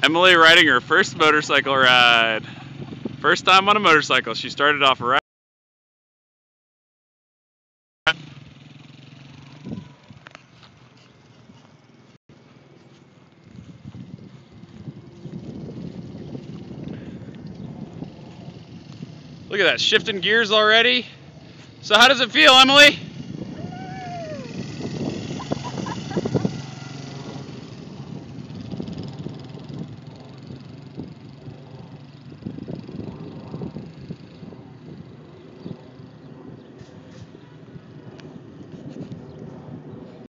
Emily riding her first motorcycle ride. First time on a motorcycle. She started off right. Look at that, shifting gears already. So how does it feel, Emily?